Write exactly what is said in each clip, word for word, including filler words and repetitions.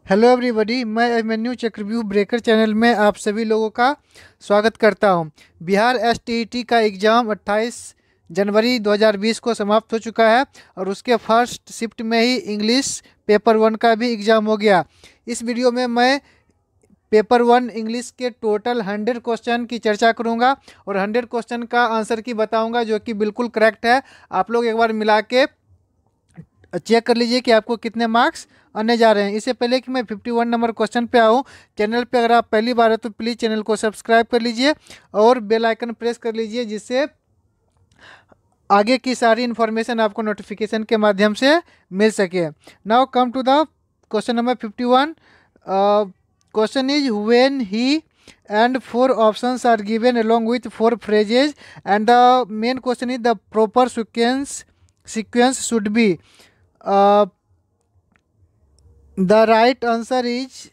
Hello everybody, मैं अभिमन्यु चक्रव्यूह breaker channel में आप सभी लोगों का स्वागत करता हूं। बिहार एसटीईटी का एग्ज़ाम अट्ठाईस जनवरी दो हज़ार बीस को समाप्त हो चुका है और उसके फर्स्ट शिफ्ट में ही इंग्लिश पेपर वन का भी एग्ज़ाम हो गया। इस वीडियो में मैं पेपर वन इंग्लिश के टोटल हंड्रेड क्वेश्चन की चर्चा करूंगा और हंड्रेड क्वेश्चन का आंसर की बताऊंगा जो कि बिल्कुल करेक्ट है। आप लोग एक बार मिला के चेक कर लीजिए कि आपको कितने मार्क्स आने जा रहे हैं। इससे पहले कि मैं इक्यावन नंबर क्वेश्चन पे आऊँ, चैनल पे अगर आप पहली बार है तो प्लीज़ चैनल को सब्सक्राइब कर लीजिए और बेल आइकन प्रेस कर लीजिए, जिससे आगे की सारी इन्फॉर्मेशन आपको नोटिफिकेशन के माध्यम से मिल सके। Now come to the question number fifty one. Question is when he and four options are given along with four phrases and the main question is the proper sequence sequence should be uh, the right answer is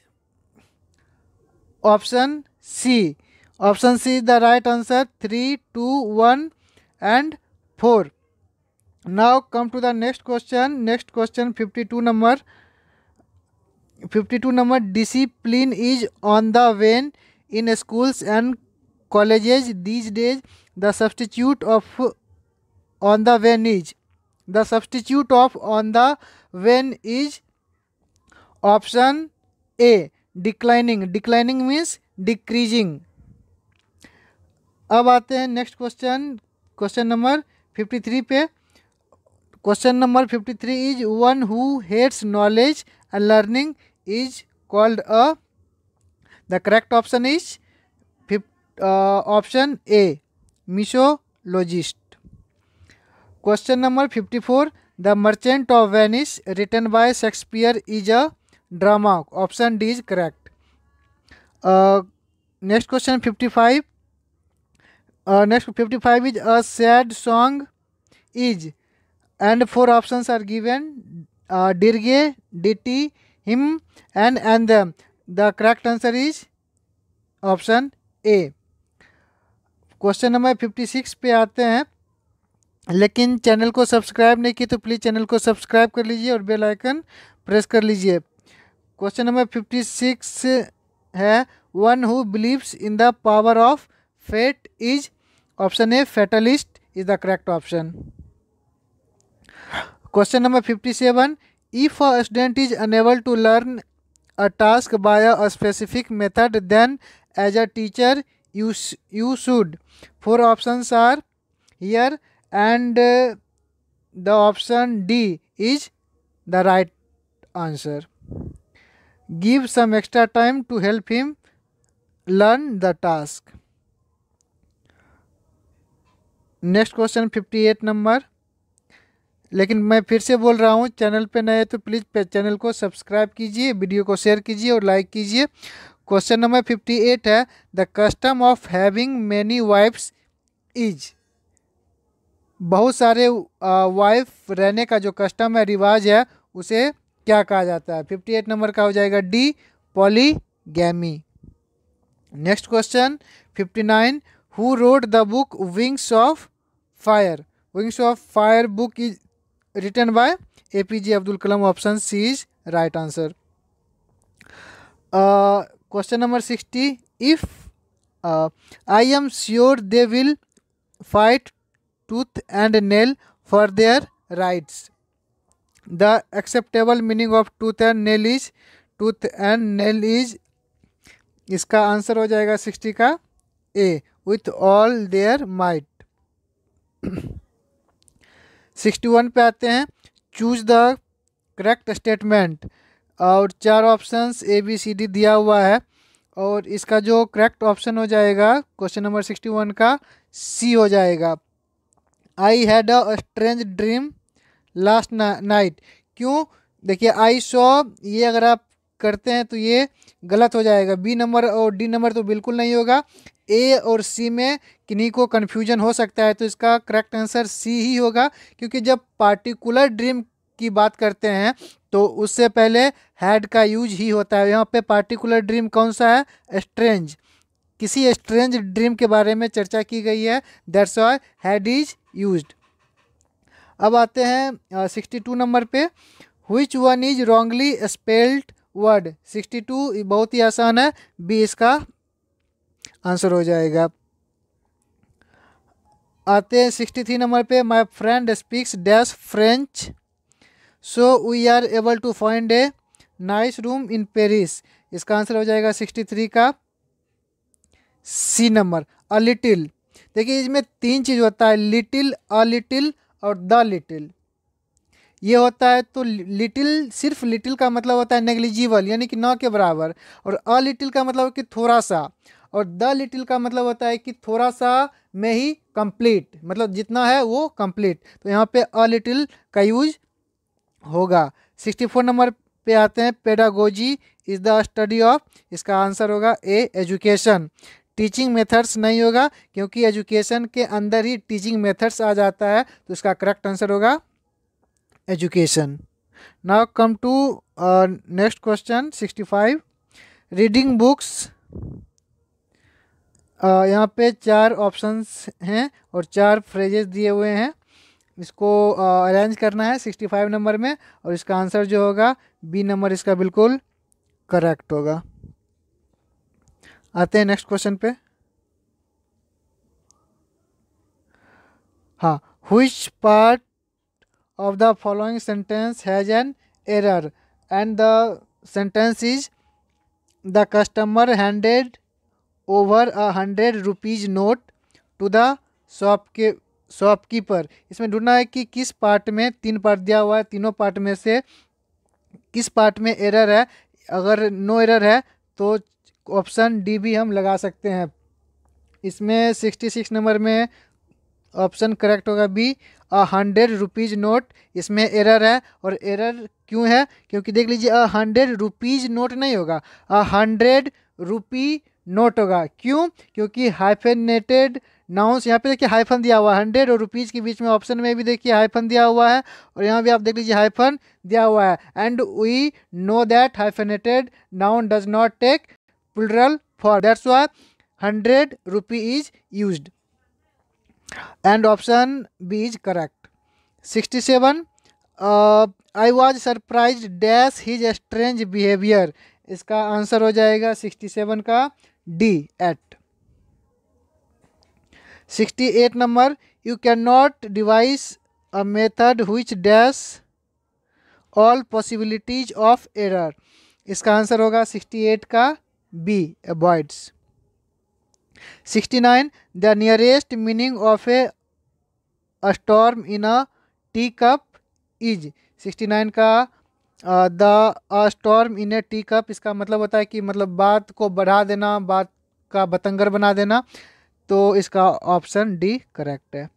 option C. Option C is the right answer. Three, two, one, and four. Now come to the next question. Next question, fifty-two number. fifty-two number. Discipline is on the wane in schools and colleges these days. The substitute of on the wane is. The substitute of on the wane is option A, declining. Declining means decreasing. अब आते हैं next question, question number fifty three पे। Question number fifty three is one who hates knowledge and learning is called a. The correct option is option A, misologist. Question number fifty four, the Merchant of Venice written by Shakespeare is a drama. Option D is correct. Next question fifty five. Next fifty five is a sad song is and four options are given, dirge, ditty, him and and them. The correct answer is option A. Question number fifty six पे आते हैं, लेकिन channel को subscribe नहीं की तो please channel को subscribe कर लीजिए और बेल आइकन प्रेस कर लीजिए। क्वेश्चन नंबर फिफ्टी सिक्स है, one who believes in the power of fate is. Option A, fatalist is the correct option. Question number fifty seven, if a student is unable to learn a task by a specific method then as a teacher you you should. Four options are here and uh, the option D is the right answer. Give some extra time to help him learn the task. Next question fifty eight number. लेकिन मैं फिर से बोल रहा हूँ, channel पे नए तो प्लीज़ चैनल को सब्सक्राइब कीजिए, वीडियो को शेयर कीजिए और लाइक कीजिए। क्वेश्चन नंबर फिफ्टी एट है, the custom of having many wifes is. बहुत सारे वाइफ रहने का जो कस्टम है, रिवाज है, उसे क्या कहा जाता है। फिफ्टी एट नंबर का हो जाएगा D, polygamy. Next question fifty nine, who wrote the book Wings of Fire. Wings of Fire book is written by APJ Abdul Kalam. Option C is right answer. Question number sixty, if I am sure they will fight tooth and nail for their rights. The acceptable meaning of tooth and nail is, tooth and nail is, इसका answer हो जाएगा sixty का A, with all their might। Sixty one पे आते हैं, choose the correct statement. और चार options A B C D दिया हुआ है और इसका जो करेक्ट ऑप्शन हो जाएगा क्वेश्चन नंबर सिक्सटी वन का सी हो जाएगा। I had a strange dream last night. क्यों? देखिए, आई सॉ, ये अगर आप करते हैं तो ये गलत हो जाएगा। बी नंबर और डी नंबर तो बिल्कुल नहीं होगा। ए और सी में किन्हीं को कन्फ्यूजन हो सकता है, तो इसका करेक्ट आंसर सी ही होगा, क्योंकि जब पार्टिकुलर ड्रीम की बात करते हैं तो उससे पहले हैड का यूज ही होता है। यहाँ पे पार्टिकुलर ड्रीम कौन सा है? स्ट्रेंज। किसी स्ट्रेंज ड्रीम के बारे में चर्चा की गई है, that's why had is used. अब आते हैं सिक्सटी टू नंबर पे, which one is wrongly spelled word. Sixty two बहुत ही आसान है, बी इसका आंसर हो जाएगा। आते हैं सिक्सटी थ्री नंबर पे, my friend speaks dash French so we are able to find a nice room in Paris. इसका आंसर हो जाएगा सिक्सटी थ्री का सी नंबर, अ लिटिल। देखिए इसमें तीन चीज़ होता है, लिटिल, अ लिटिल और द लिटिल। ये होता है तो लिटिल, सिर्फ लिटिल का मतलब होता है नेग्लिजिबल, यानी कि न के बराबर, और अ लिटिल का मतलब कि थोड़ा सा, और द लिटिल का मतलब होता है कि थोड़ा सा में ही कंप्लीट, मतलब जितना है वो कंप्लीट। तो यहाँ पे अ लिटिल का यूज होगा। सिक्सटी फोर नंबर पे आते हैं, pedagogy is the study of. इसका आंसर होगा ए एजुकेशन। टीचिंग मेथड्स नहीं होगा, क्योंकि एजुकेशन के अंदर ही टीचिंग मेथड्स आ जाता है, तो इसका करेक्ट आंसर होगा education. Now come to next question sixty five, reading books. यहाँ पे चार ऑप्शंस हैं और चार फ्रेजेस दिए हुए हैं, इसको अरेंज uh, करना है सिक्सटी फाइव नंबर में, और इसका आंसर जो होगा बी नंबर इसका बिल्कुल करेक्ट होगा। आते हैं नेक्स्ट क्वेश्चन पे। हाँ, which part of the following sentence has an error and the sentence is the customer handed over a hundred rupees note to the shop shopkeeper. इसमें ढूंढना है कि किस पार्ट में, तीन पार्ट दिया हुआ है, तीनों पार्ट में से किस पार्ट में एरर है। अगर नो एरर है तो ऑप्शन डी भी हम लगा सकते हैं। इसमें सिक्सटी सिक्स नंबर में ऑप्शन करेक्ट होगा B, a hundred rupees note. इसमें एरर है, और एरर क्यों है, क्योंकि देख लीजिए अ हंड्रेड रुपीज़ नोट नहीं होगा, अ हंड्रेड रुपी नोट होगा। क्यों, क्योंकि हाइफेनेटेड नाउंस, यहाँ पे देखिए हाइफन दिया हुआ है, हंड्रेड और रुपीज़ के बीच में ऑप्शन में भी देखिए हाइफन दिया हुआ है, और यहाँ भी आप देख लीजिए हाइफन दिया हुआ है। And we know that hyphenated noun does not take plural form, that's why hundred rupee is used, and option B is correct. sixty-seven, uh, I was surprised dash his strange behavior। इसका answer हो जाएगा sixty seven का D, ate. Sixty eight number, you can not devise a method which dash all possibilities of error। इसका answer होगा sixty eight का B, avoids. Sixty nine, the nearest meaning of a storm in a tea cup is. Sixty nine का the a storm in a tea cup, इसका मतलब होता है कि मतलब बात को बढ़ा देना, बात का बतंगर बना देना, तो इसका ऑप्शन डी करेक्ट है।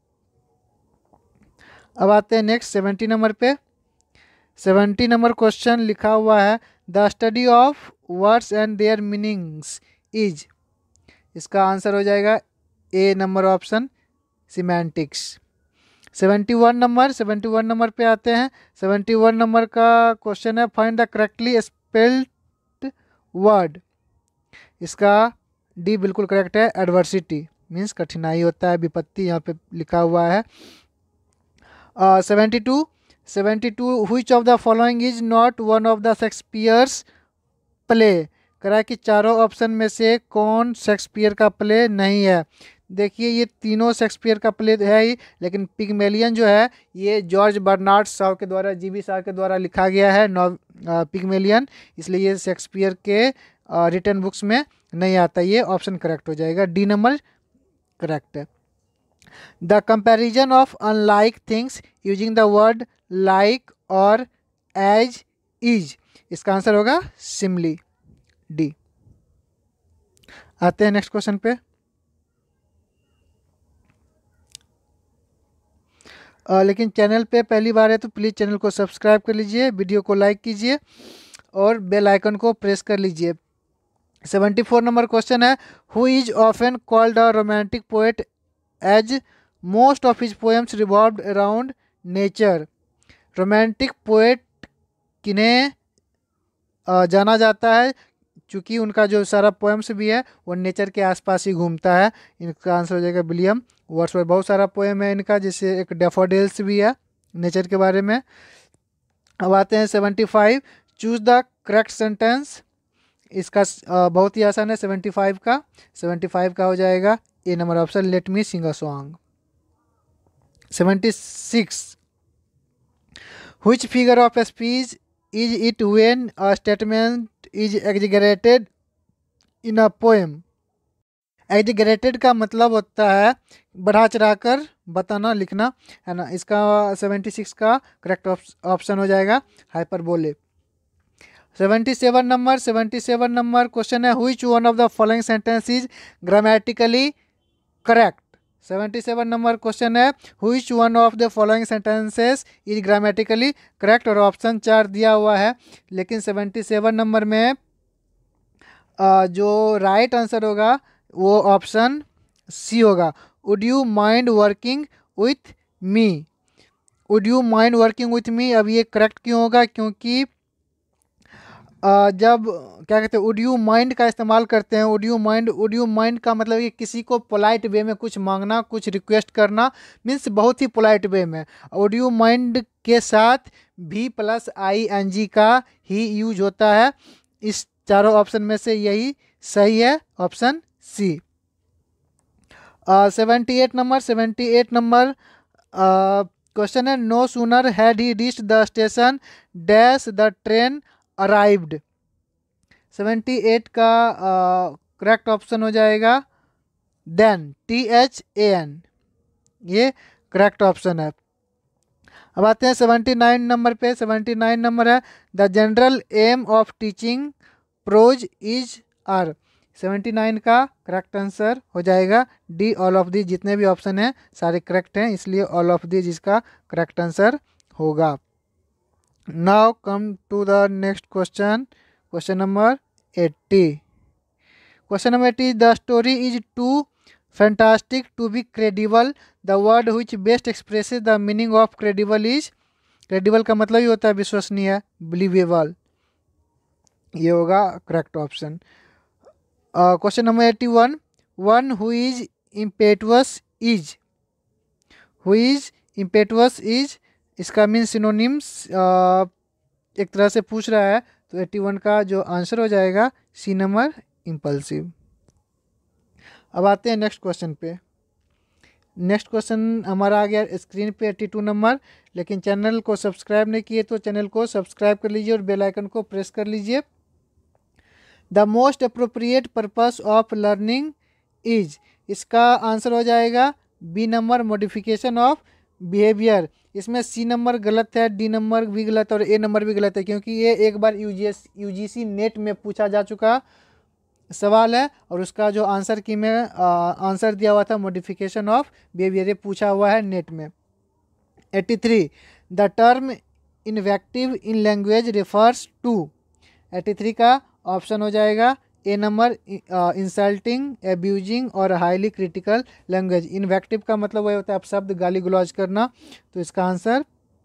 अब आते हैं नेक्स्ट सेवेंटी नंबर पे। सेवेंटी नंबर क्वेश्चन लिखा हुआ है, the study of words and their meanings is. इसका आंसर हो जाएगा A number option, semantics. Seventy one number, seventy one number पे आते हैं। सेवेंटी वन नंबर का क्वेश्चन है, find the correctly spelled word. इसका डी बिल्कुल करेक्ट है, एडवर्सिटी मीन्स कठिनाई होता है, विपत्ति यहाँ पे लिखा हुआ है। Seventy two, seventy to, which of the following is not one of the Shakespeare's play. करा कि चारों ऑप्शन में से कौन शेक्सपियर का प्ले नहीं है। देखिए ये तीनों शेक्सपियर का प्ले है ही, लेकिन पिग्मेलियन जो है ये जॉर्ज बर्नार्ड शॉ के द्वारा, जी बी शॉ के द्वारा लिखा गया है नॉ पिग्मेलियन, इसलिए ये शेक्सपियर के रिटर्न बुक्स में नहीं आता। ये ऑप्शन करेक्ट हो जाएगा, डी नंबर करेक्ट है। The comparison of unlike things using the word like और एज इज। इसका आंसर होगा सिमली, डी। आते हैं नेक्स्ट क्वेश्चन पे। आ, लेकिन चैनल पे पहली बार है तो प्लीज़ चैनल को सब्सक्राइब कर लीजिए, वीडियो को लाइक कीजिए और बेल आइकन को प्रेस कर लीजिए। सेवेंटी फोर नंबर क्वेश्चन है, who is often called a romantic poet as most of his poems revolved around nature. Romantic poet किन्हें जाना जाता है, चूँकि उनका जो सारा पोएम्स भी है वो नेचर के आसपास ही घूमता है। इनका आंसर हो जाएगा विलियम वर्ड्सवर्थ। बहुत सारा पोएम है इनका, जैसे एक डैफोडिल्स भी है नेचर के बारे में। अब आते हैं seventy five, choose the correct sentence, इसका अ, बहुत ही आसान है, सेवेंटी फाइव का सेवेंटी फाइव का हो जाएगा A number option, let me sing a song. Seventy six, which figure of speech is it when a statement is exaggerated in a poem. Exaggerated का मतलब होता है बढ़ा चढ़ा कर बताना, लिखना, है ना। इसका सेवेंटी सिक्स का करेक्ट ऑप्शन हो जाएगा hyperbole. Seventy seven number seventy seven number question है, which one of the following sentence is grammatically correct. Seventy seven number question है, which one of the following sentences is grammatically correct, और option चार दिया हुआ है, लेकिन seventy seven number में आ, जो राइट right आंसर होगा वो ऑप्शन सी होगा, would you mind working with me. Would you mind working with me, अब ये करेक्ट क्यों होगा, क्योंकि Uh, जब क्या कहते हैं वुड यू माइंड का इस्तेमाल करते हैं, would you mind would you mind का मतलब कि किसी को पोलाइट वे में कुछ मांगना, कुछ रिक्वेस्ट करना, मीन्स बहुत ही पोलाइट वे में। वुड यू माइंड के साथ भी प्लस आई एन जी का ही यूज होता है। इस चारों ऑप्शन में से यही सही है, option C. Seventy eight number seventy eight number question है, no sooner had he reached the station dash the train arrived. Seventy eight का करेक्ट uh, ऑप्शन हो जाएगा than, T H A N, ये करेक्ट ऑप्शन है। अब आते हैं seventy nine number पे। सेवेंटी नाइन नंबर है, the general aim of teaching prose is are. Seventy nine का करेक्ट आंसर हो जाएगा डी, ऑल ऑफ दी। जितने भी ऑप्शन हैं सारे करेक्ट हैं, इसलिए ऑल ऑफ दी जिसका करेक्ट आंसर होगा। Now come to the next question, question number eighty. Question number eighty, the story is too fantastic to be credible, the word which best expresses the meaning of credible is. Credible का मतलब ही होता है विश्वसनीय, believable, ये होगा correct option. Question number eighty one, one who is impetuous is. Who is impetuous is, इसका mean synonyms एक तरह से पूछ रहा है, तो एट्टी वन का जो आंसर हो जाएगा सी नंबर, इम्पल्सिव। अब आते हैं नेक्स्ट क्वेश्चन पे। नेक्स्ट क्वेश्चन हमारा आ गया स्क्रीन पे एट्टी टू नंबर, लेकिन चैनल को सब्सक्राइब नहीं किए तो चैनल को सब्सक्राइब कर लीजिए और बेल आइकन को प्रेस कर लीजिए। The most appropriate purpose of learning is, इसका आंसर हो जाएगा B number, modification of behaviour. इसमें सी नंबर गलत है, डी नंबर भी गलत है और ए नंबर भी गलत है, क्योंकि ये एक बार यूजीएस यूजीसी नेट में पूछा जा चुका सवाल है, और उसका जो आंसर की में आंसर दिया हुआ था मॉडिफिकेशन ऑफ बिहेवियर, ये पूछा हुआ है नेट में। Eighty three, the term invective in language refers to. Eighty three का ऑप्शन हो जाएगा ए नंबर, इंसल्टिंग, एब्यूजिंग और हाईली क्रिटिकल लैंग्वेज। इन्वेक्टिव का मतलब वही होता है अपशब्द, गाली गलौज करना, तो इसका आंसर।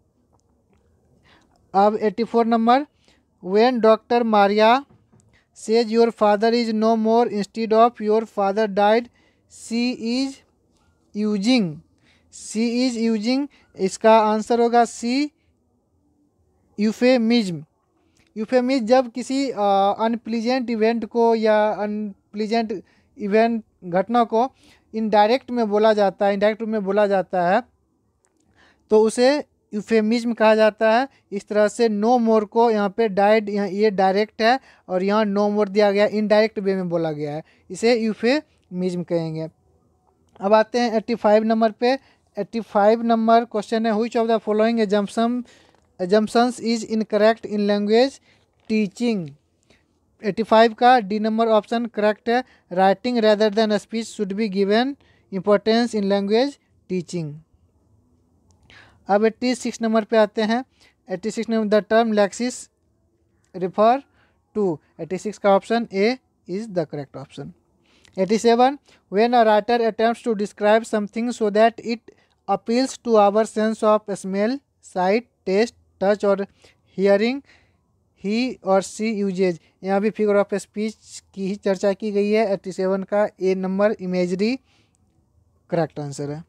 अब eighty four number, when doctor Maria says your father is no more instead of your father died, C is using. C is using, इसका आंसर होगा सी, यूफेमिज्म। यूफेमिज्म जब किसी अनप्लीजेंट इवेंट को या अनप्लीजेंट इवेंट घटना को indirect में बोला जाता है, इनडायरेक्ट में बोला जाता है, तो उसे यूफेमिज्म कहा जाता है। इस तरह से नो मोर को यहाँ पे डाइड, यहाँ ये डायरेक्ट है और यहाँ नो मोर दिया गया, इनडायरेक्ट वे में बोला गया है, इसे यूफेमिज्म कहेंगे। अब आते हैं एट्टी फाइव नंबर पे। एट्टी फाइव नंबर क्वेश्चन है, which of the following assumption assumptions is incorrect in language teaching. Eighty five का डी नंबर ऑप्शन करेक्ट है, writing rather than speech should be given importance in language teaching. अब eighty six number पे आते हैं। Eighty six number, the term lexis refer to. Eighty six का option A is the correct option. Eighty seven, when a writer attempts to describe something so that it appeals to our sense of smell, sight, taste, touch or hearing, he or she usage. यहाँ भी figure of speech की ही चर्चा की गई है। Eighty seven का A number, imagery, correct answer है।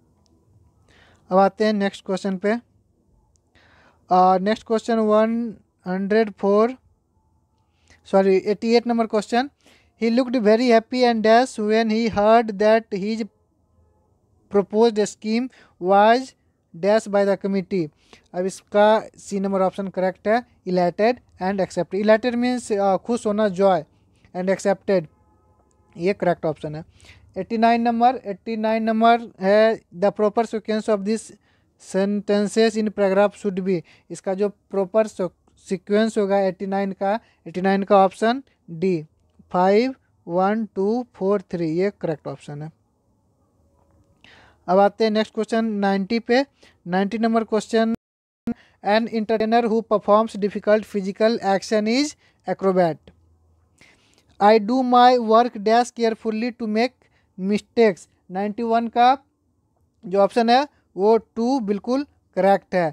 अब आते हैं नेक्स्ट क्वेश्चन पे। Next question one hundred four sorry eighty eight number question, he looked very happy and dash when he heard that his proposed scheme was dash by the committee। अब इसका C number option correct है, elated and accepted. Elated means खुश होना, joy, and accepted ये correct option है। Eighty nine number eighty nine number है the proper sequence of this sentences in paragraph should be. इसका जो प्रॉपर सीक्वेंस होगा eighty nine का एट्टी नाइन का option D, five one two four three ये correct option है। अब आते हैं नेक्स्ट क्वेश्चन नाइन्टी पे। Ninety number question, an entertainer who performs difficult physical action is acrobat. I do my work dash carefully to make mistakes. Ninety one का जो option है वो टू बिल्कुल करेक्ट है।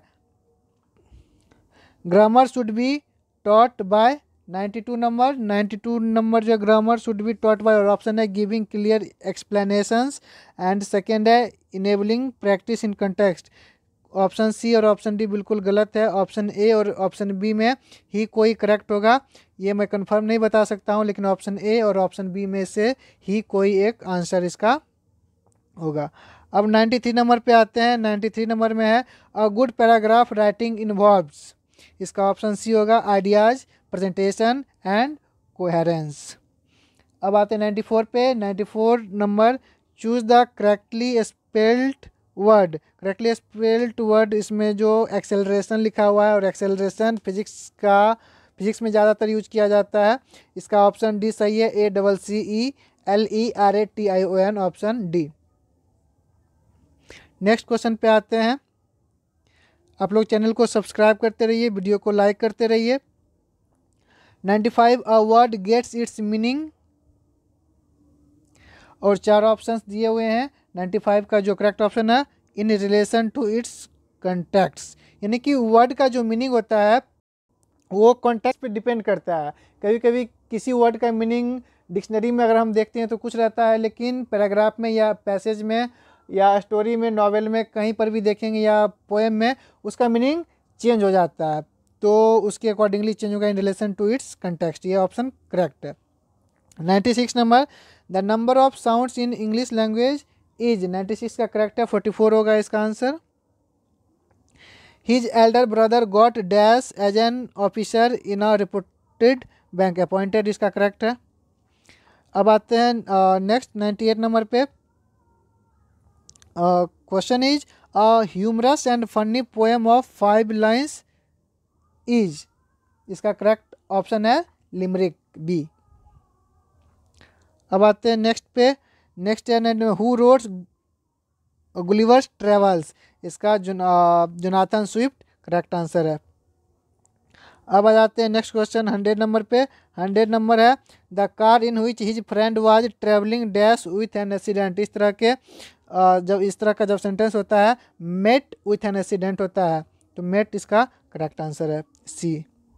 Grammar should be taught by ninety two number ninety two number जो grammar should be taught by, और option है giving clear explanations, and second है enabling practice in context. Option C और option D बिल्कुल गलत है। Option A और option B में ही कोई करेक्ट होगा, ये मैं कंफर्म नहीं बता सकता हूँ, लेकिन ऑप्शन ए और ऑप्शन बी में से ही कोई एक आंसर इसका होगा। अब नाइन्टी थ्री नंबर पे आते हैं। नाइन्टी थ्री नंबर में है a good paragraph writing involves. इसका ऑप्शन सी होगा आइडियाज, प्रेजेंटेशन एंड कोहेरेंस। अब आते हैं नाइन्टी फोर पे। Ninety four number, choose the correctly spelled word. Correctly spelled word, इसमें जो एक्सेलरेशन लिखा हुआ है, और एक्सेलरेशन फिजिक्स का फिजिक्स में ज़्यादातर यूज किया जाता है। इसका ऑप्शन डी सही है, A double C E L E R A T I O N, option D. Next question पे आते हैं। आप लोग चैनल को सब्सक्राइब करते रहिए, वीडियो को लाइक करते रहिए। Ninety five, a word gets its meaning, और चार ऑप्शंस दिए हुए हैं। नाइन्टी फाइव का जो करेक्ट ऑप्शन है in relation to its context, यानी कि वर्ड का जो मीनिंग होता है वो कॉन्टेक्स्ट पे डिपेंड करता है। कभी कभी किसी वर्ड का मीनिंग डिक्शनरी में अगर हम देखते हैं तो कुछ रहता है, लेकिन पैराग्राफ में या पैसेज में या स्टोरी में, नॉवेल में, कहीं पर भी देखेंगे या पोएम में, उसका मीनिंग चेंज हो जाता है, तो उसके अकॉर्डिंगली चेंज होगा in relation to its context. ये ऑप्शन करेक्ट है। Ninety six number, the number of sounds in English language is. Ninety six का करेक्ट है, फोर्टी फोर होगा इसका आंसर। His elder brother got dash as an officer in a reported bank, appointed इसका correct है। अब आते हैं नेक्स्ट नाइन्टी एट नंबर पे। Question is a humorous and funny poem of five lines is. इसका करेक्ट ऑप्शन है limerick, B. अब आते हैं नेक्स्ट पे। नेक्स्ट है हु रोड्स गुलिवर्स ट्रेवल्स। इसका जोनाथन स्विफ्ट करेक्ट आंसर है। अब आ जाते हैं नेक्स्ट क्वेश्चन हंड्रेड नंबर पे। हंड्रेड नंबर है the car in which his friend was travelling dash with an accident. इस तरह के uh, जब इस तरह का जब सेंटेंस होता है मेट विथ एन एक्सीडेंट होता है, तो मेट इसका करेक्ट आंसर है, सी।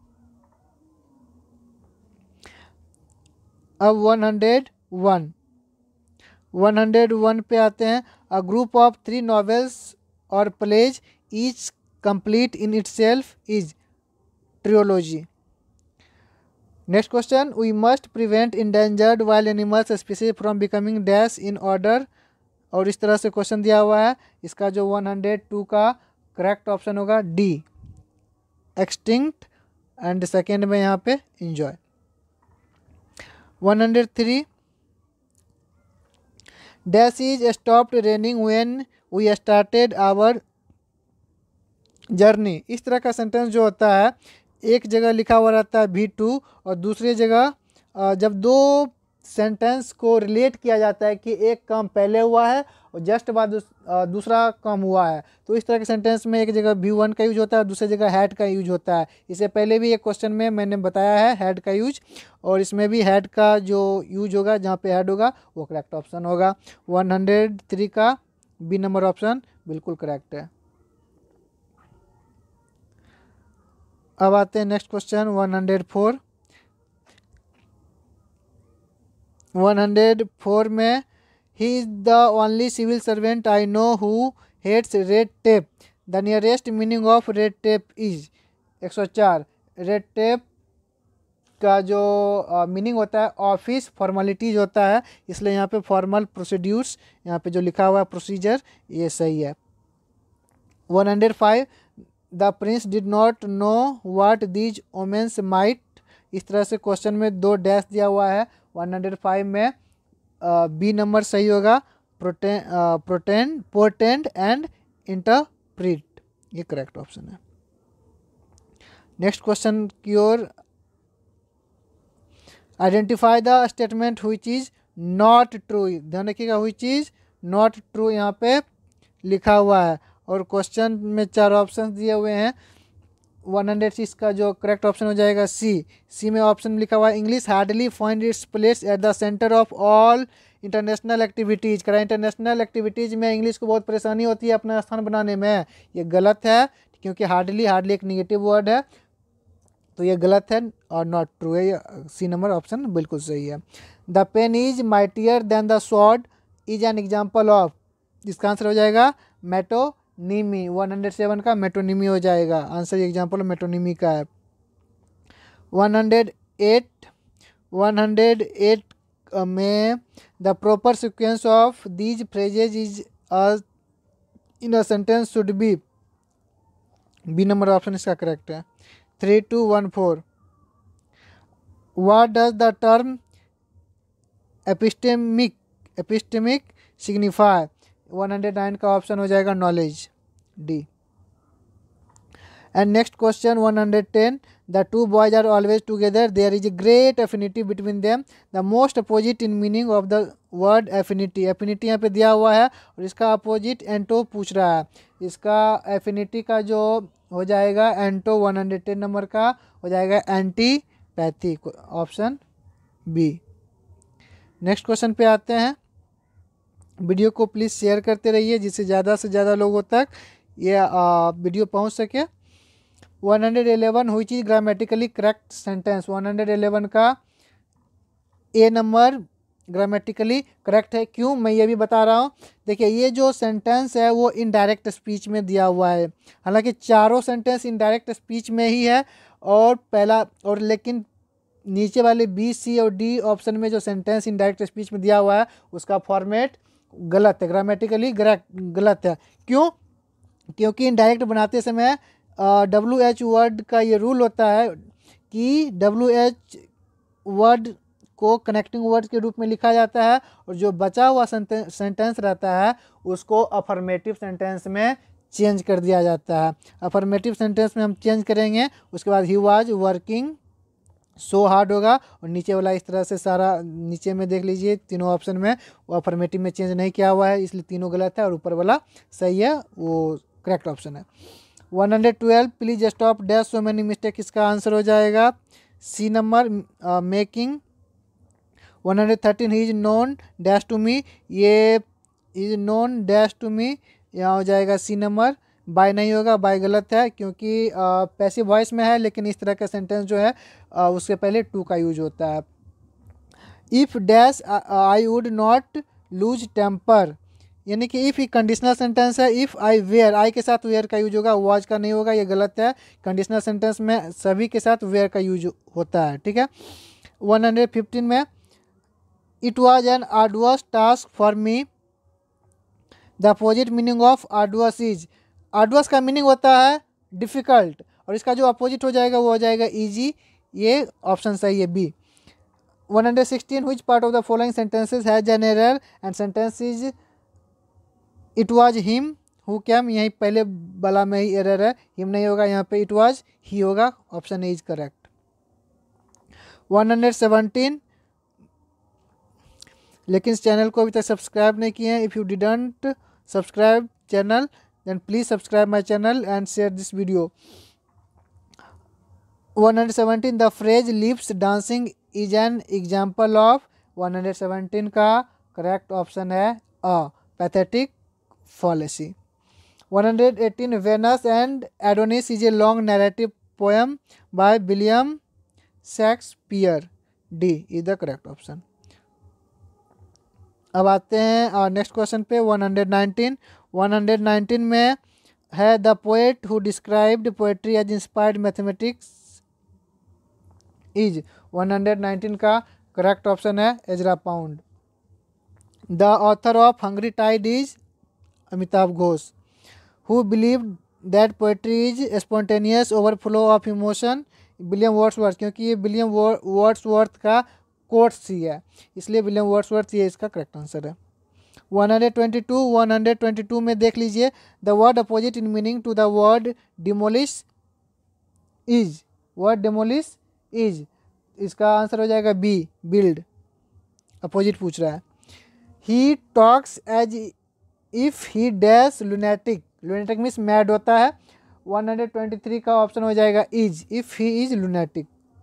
अब one hundred one one hundred one पे आते हैं। A group of three novels or plays each complete in itself is trilogy. Next question, we must prevent endangered wild animals species from becoming dash in order, और इस तरह से question दिया हुआ है। इसका जो वन हंड्रेड टू का करेक्ट ऑप्शन होगा डी, एक्सटिंक्ट, एंड सेकेंड में यहाँ पे enjoy. One hundred three, dash is stopped raining when we started our journey. इस तरह का सेंटेंस जो होता है, एक जगह लिखा हुआ रहता है वी टू, और दूसरी जगह जब दो सेंटेंस को रिलेट किया जाता है कि एक काम पहले हुआ है और जस्ट बाद दूसरा काम हुआ है, तो इस तरह के सेंटेंस में एक जगह वी वन का यूज होता है, दूसरी जगह हैड का यूज होता है। इससे पहले भी एक क्वेश्चन में मैंने बताया है हैड का यूज, और इसमें भी हैड का जो यूज होगा, जहाँ पे हैड होगा वो करेक्ट ऑप्शन होगा। वन हंड्रेड थ्री का बी नंबर ऑप्शन बिल्कुल करेक्ट है। अब आते हैं next question one hundred four. One hundred four में he is the only civil servant I know who hates red tape. The nearest meaning of red tape is. एक सौ चार, red tape का जो मीनिंग uh, होता है office formalities होता है, इसलिए यहाँ पे फॉर्मल प्रोसीड्यूर्स, यहाँ पे जो लिखा हुआ है प्रोसीजर, ये सही है। One hundred five the prince did not know what these omens might, इस तरह से क्वेश्चन में दो डैश दिया हुआ है। वन हंड्रेड फाइव में बी नंबर सही होगा, protend protend portend and interpret, ये करेक्ट ऑप्शन है। नेक्स्ट क्वेश्चन की ओर, आइडेंटिफाई द स्टेटमेंट हुई चीज नॉट ट्रू, ध्यान रखिएगा हुई चीज नॉट ट्रू यहाँ पे लिखा हुआ है, और क्वेश्चन में चार ऑप्शन दिए हुए हैं। वन हंड्रेड सिक्स का जो करेक्ट ऑप्शन हो जाएगा सी। सी में ऑप्शन लिखा हुआ है English hardly find its place at the centre of all international activities, करा इंटरनेशनल एक्टिविटीज़ में इंग्लिश को बहुत परेशानी होती है अपना स्थान बनाने में, ये गलत है, क्योंकि हार्डली हार्डली एक निगेटिव वर्ड है, तो ये गलत है और नॉट ट्रू है। सी नंबर ऑप्शन बिल्कुल सही है। The pen is mightier than the sword is an example of, इसका आंसर हो जाएगा मेटोनिमी, वन हंड्रेड सेवन का मेटोनिमी हो जाएगा, आंसर एग्जाम्पल मेटोनिमी का है। One hundred eight one hundred eight में the proper sequence of these phrases is in a sentence should be, B number option इसका करेक्ट है। Three two one four what does the term epistemic epistemic signify, one hundred nine का option हो जाएगा knowledge, D. And next question one hundred ten the two boys are always together there is a great affinity between them, the most opposite in meaning of the word affinity, affinity यहाँ पे दिया हुआ है और इसका opposite एंटो पूछ रहा है, इसका एफिनिटी का जो हो जाएगा anti, one hundred ten number का हो जाएगा antipathetic, option B. Next question पे आते हैं, वीडियो को प्लीज़ शेयर करते रहिए जिससे ज़्यादा से ज़्यादा लोगों तक ये आ, वीडियो पहुंच सके। वन हंड्रेड इलेवन हुई चीज grammatically correct sentence, one hundred eleven का ए नंबर ग्रामेटिकली करेक्ट है, क्यों मैं ये भी बता रहा हूँ। देखिए ये जो सेंटेंस है वो इनडायरेक्ट स्पीच में दिया हुआ है, हालांकि चारों सेंटेंस इनडायरेक्ट स्पीच में ही है, और पहला और लेकिन नीचे वाले बी सी और डी ऑप्शन में जो सेंटेंस इनडायरेक्ट स्पीच में दिया हुआ है उसका फॉर्मेट गलत है, ग्रामेटिकली गलत है। क्यों? क्योंकि इनडायरेक्ट बनाते समय डब्ल्यू एच वर्ड का ये रूल होता है कि डब्ल्यू एच वर्ड को कनेक्टिंग वर्ड के रूप में लिखा जाता है, और जो बचा हुआ सेंटेंस रहता है उसको अफर्मेटिव सेंटेंस में चेंज कर दिया जाता है। अफर्मेटिव सेंटेंस में हम चेंज करेंगे, उसके बाद he was working so hard होगा, और नीचे वाला इस तरह से सारा नीचे में देख लीजिए तीनों ऑप्शन में वो अफर्मेटिव में चेंज नहीं किया हुआ है, इसलिए तीनों गलत है, और ऊपर वाला सही है, वो करेक्ट ऑप्शन है। One hundred twelve please stop dash so many mistake, इसका आंसर हो जाएगा C number making. One hundred thirteen he is known dash to me, ये is known dash to me, यहाँ हो जाएगा सी नंबर, बाय नहीं होगा, बाय गलत है क्योंकि पैसिव वॉइस में है, लेकिन इस तरह का सेंटेंस जो है आ, उसके पहले टू का यूज होता है। If dash I would not lose temper, यानी कि इफ़ कंडीशनल सेंटेंस है, इफ़ आई वेयर, आई के साथ वेयर का यूज होगा, वॉज का नहीं होगा, ये गलत है। कंडीशनल सेंटेंस में सभी के साथ वेयर का यूज होता है, ठीक है। वन हंड्रेड फिफ्टीन में it was an arduous task for me, the opposite meaning of arduous is, arduous का मीनिंग होता है डिफ़िकल्ट, और इसका जो अपोजिट हो जाएगा वो हो जाएगा ईजी, ये ऑप्शन सही है B. One hundred sixteen which part of the following sentences has an error and sentence is it was him who came, यहीं पहले वाला में ही एरर है, हिम नहीं होगा, यहाँ पे इट वाज ही होगा, option A is correct. One hundred seventeen, लेकिन इस चैनल को अभी तक सब्सक्राइब नहीं किए हैं, if you didn't subscribe channel then please subscribe my channel and share this video. One hundred seventeen the phrase lips dancing is an example of, one hundred seventeen का correct option है a pathetic fallacy. One hundred eighteen Venus and Adonis is a long narrative poem by William Shakespeare, D is the correct option. अब आते हैं next question पे one hundred nineteen. One hundred nineteen में है the poet who described poetry as inspired mathematics is. One hundred nineteen का correct option है Ezra Pound. The author of hungry tide is Amitabh Ghosh. Who believe that poetry is spontaneous overflow of emotion, William Wordsworth. क्योंकि ये William Wordsworth का quotes ही है, इसलिए William Wordsworth ये इसका करेक्ट आंसर है। One hundred twenty two one hundred twenty two में देख लीजिए, the word opposite in meaning to the word demolish is. Word demolish is, इसका आंसर हो जाएगा बी, बिल्ड। अपोजिट पूछ रहा है। He talks as if he dash lunatic. Lunatic means mad होता है। वन हंड्रेड ट्वेंटी थ्री का option हो जाएगा is, if he is lunatic.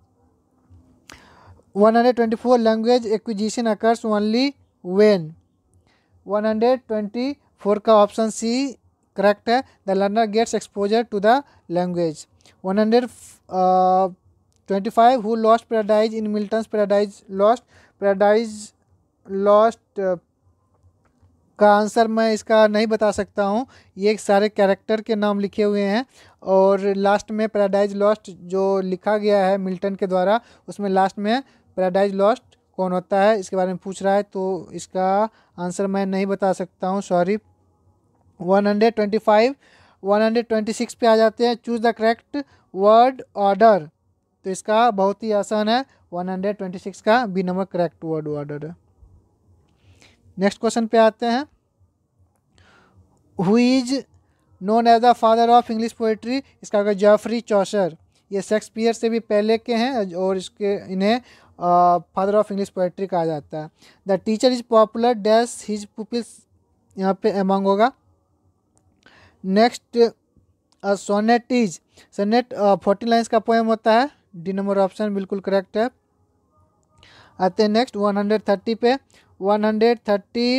One hundred twenty four language acquisition occurs only when. One hundred twenty four का option C correct है, the learner gets exposure to the language. One hundred twenty five who lost paradise in Milton's paradise lost. Paradise lost का answer मैं इसका नहीं बता सकता हूँ, ये सारे कैरेक्टर के नाम लिखे हुए हैं और लास्ट में पैराडाइज लॉस्ट जो लिखा गया है मिल्टन के द्वारा, उसमें लास्ट में पैराडाइज लॉस्ट कौन होता है इसके बारे में पूछ रहा है, तो इसका आंसर मैं नहीं बता सकता हूँ, sorry. One hundred twenty five one hundred twenty six पे आ जाते हैं, choose the correct word order. तो इसका बहुत ही आसान है, वन हंड्रेड ट्वेंटी सिक्स का B number correct word order है। नेक्स्ट क्वेश्चन पे आते हैं। Who is known as the father of English poetry. इसका होगा जॉफरी चौसर। ये शेक्सपियर से भी पहले के हैं और इसके इन्हें फादर ऑफ इंग्लिश पोइट्री कहा जाता है। The teacher is popular dash his pupils, यहाँ पे एमंग होगा। Next sonnet is, sonnet forty lines का पोएम होता है, डी नंबर ऑप्शन बिल्कुल करेक्ट है। आते हैं नेक्स्ट वन हंड्रेड थर्टी पे। One hundred thirty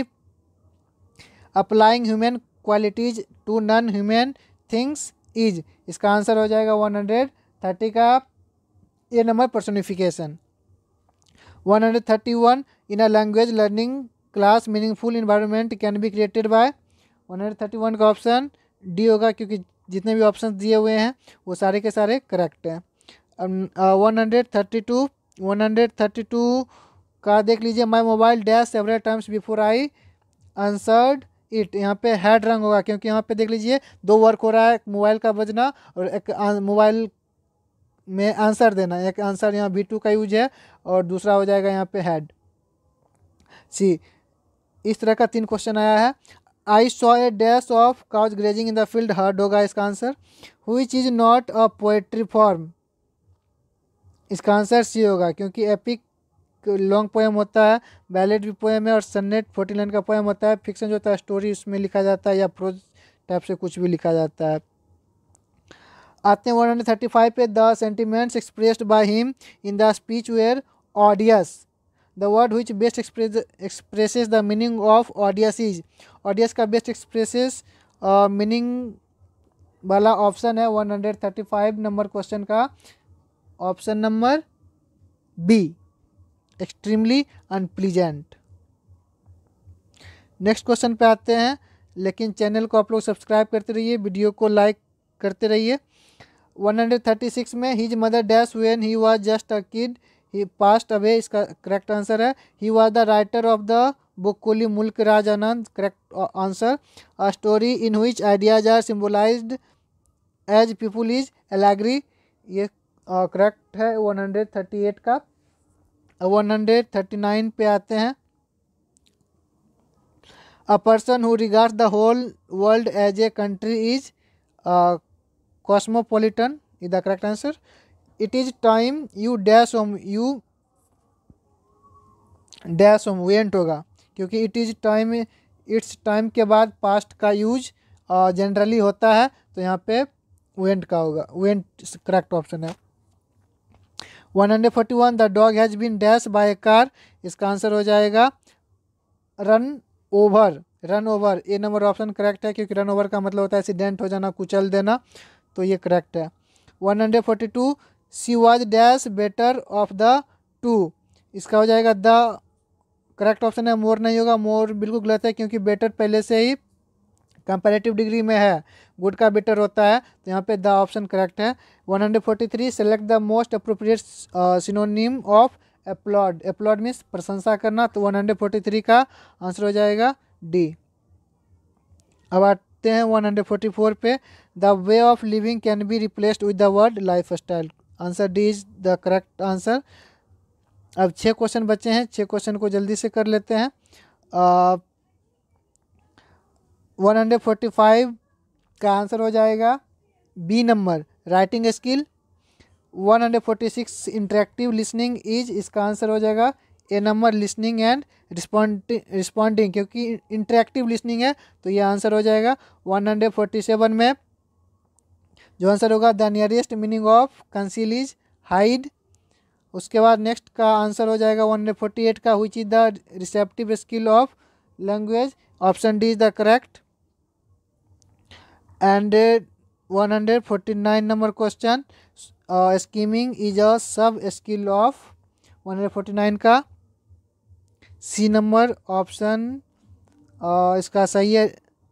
applying human qualities to non human things is. इसका आंसर हो जाएगा वन हंड्रेड थर्टी का A number personification. One hundred thirty one in a language learning class meaningful environment can be created by. One hundred thirty one का option D होगा, क्योंकि जितने भी option दिए हुए हैं वो सारे के सारे करेक्ट हैं। One hundred thirty two one hundred thirty two का देख लीजिए, my mobile dash several times before I answered it. यहाँ पे हैड रंग होगा, क्योंकि यहाँ पे देख लीजिए दो वर्क हो रहा है, मोबाइल का बजना और एक मोबाइल में आंसर देना। एक आंसर यहाँ बी टू का यूज है और दूसरा हो जाएगा यहाँ पे हैड सी। इस तरह का तीन क्वेश्चन आया है। I saw a dash of cows grazing in the field, herd होगा इसका answer. Which is not a poetry form, इसका आंसर सी होगा, क्योंकि एपिक लॉन्ग पोएम होता है, बैलेड भी पोएम है और सन्नेट फोर्टी लाइन का पोएम होता है। फिक्शन जो होता है स्टोरी उसमें लिखा जाता है या प्रोज टाइप से कुछ भी लिखा जाता है। आते हैं वन हंड्रेड थर्टी फाइव पे। The sentiments expressed by him in the speech were odious. The word which best expresses the meaning of odious is. Odious का बेस्ट एक्सप्रेसेस मीनिंग वाला ऑप्शन है one hundred thirty five number question का option number B, extremely unpleasant. Next question पे आते हैं, लेकिन channel को आप लोग सब्सक्राइब करते रहिए, वीडियो को लाइक करते रहिए। वन हंड्रेड थर्टी सिक्स में his mother dash when he was just a kid he passed away, इसका करेक्ट आंसर है। He was the writer of the book Coolie Mulk Raj Anand, correct answer. A story in which ideas are symbolized as people is allegory, ये correct है one hundred thirty eight का। One hundred thirty nine पे आते हैं। A person who regards the whole world as a country is cosmopolitan, is the correct answer. It is time you dash home, you dash home went होगा, क्योंकि it is time it's time के बाद past का use generally uh, होता है, तो यहाँ पे वेंट का होगा, वेंट करेक्ट ऑप्शन है। One hundred forty one the dog has been dash by a car, इसका आंसर हो जाएगा run over, run over A number option correct है, क्योंकि रन ओवर का मतलब होता है एक्सीडेंट हो जाना, कुचल देना, तो ये करेक्ट है। One hundred forty two she was dash better off the two, इसका हो जाएगा द करेक्ट ऑप्शन है, मोर नहीं होगा, मोर बिल्कुल गलत है, क्योंकि बेटर पहले से ही कंपैरेटिव डिग्री में है, गुड का बेटर होता है, तो यहाँ पे द ऑप्शन करेक्ट है। One hundred forty three select the most appropriate synonym of applaud, applaud means प्रशंसा करना, तो वन हंड्रेड फोर्टी थ्री का आंसर हो जाएगा डी। अब आते हैं वन हंड्रेड फोर्टी फोर पे, the way of living can be replaced with the word life style, answer D is the correct answer. अब छः क्वेश्चन बचे हैं, छः क्वेश्चन को जल्दी से कर लेते हैं। वन हंड्रेड फोर्टी फाइव का आंसर हो जाएगा B number, writing skill. One hundred forty six interactive listening is, इसका आंसर हो जाएगा A number, listening and responding responding, क्योंकि इंटरेक्टिव लिसनिंग है तो ये आंसर हो जाएगा। वन हंड्रेड फोर्टी सेवन में जो आंसर होगा the nearest meaning of conceal is hide. उसके बाद नेक्स्ट का आंसर हो जाएगा वन हंड्रेड फोर्टी एट का which is the receptive skill of language, option D is the correct. And one hundred forty nine number question, skimming is a sub skill of, one hundred forty nine का C number option uh, इसका सही है।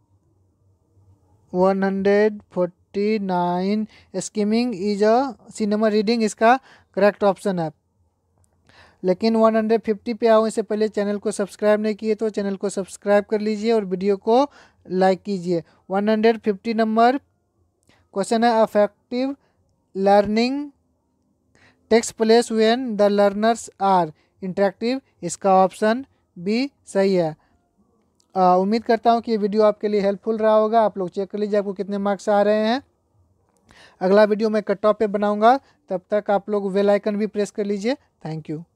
One hundred forty nine skimming is a C number, reading इसका correct option है। लेकिन one hundred fifty पे आओ, इससे पहले चैनल को सब्सक्राइब नहीं किए तो चैनल को सब्सक्राइब कर लीजिए और वीडियो को लाइक कीजिए। One hundred fifty number question है, affective learning takes place when the learners are interactive, इसका ऑप्शन बी सही है। आ, उम्मीद करता हूँ कि ये वीडियो आपके लिए हेल्पफुल रहा होगा। आप लोग चेक कर लीजिए आपको कितने मार्क्स आ रहे हैं। अगला वीडियो मैं कट ऑफ पे बनाऊंगा, तब तक आप लोग बेल आइकन भी प्रेस कर लीजिए। Thank you.